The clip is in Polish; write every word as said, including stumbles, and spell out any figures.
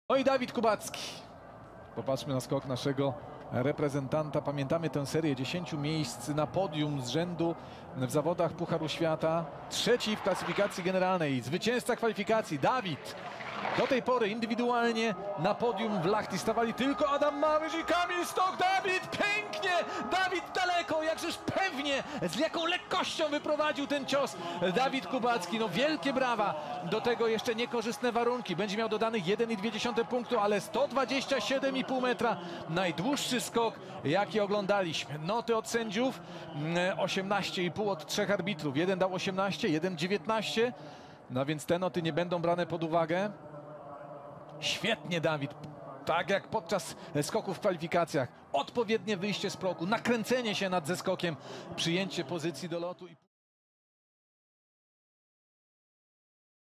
No i Dawid Kubacki. Popatrzmy na skok naszego reprezentanta. Pamiętamy tę serię dziesięciu miejsc na podium z rzędu w zawodach Pucharu Świata. Trzeci w klasyfikacji generalnej. Zwycięzca kwalifikacji Dawid. Do tej pory indywidualnie na podium w Lahti stawali tylko Adam Małysz i Kamil Stoch. Dawid pięknie! Dawid daleko, jakżeż pewnie, z jaką lekkością wyprowadził ten cios Dawid Kubacki. No wielkie brawa. Do tego jeszcze niekorzystne warunki. Będzie miał dodanych jeden i dwie dziesiąte punktu, ale sto dwadzieścia siedem i pół metra. Najdłuższy skok, jaki oglądaliśmy. Noty od sędziów osiemnaście i pół od trzech arbitrów. Jeden dał osiemnaście, jeden dziewiętnaście. No więc te noty nie będą brane pod uwagę. Świetnie Dawid, tak jak podczas skoków w kwalifikacjach. Odpowiednie wyjście z progu, nakręcenie się nad zeskokiem, przyjęcie pozycji do lotu.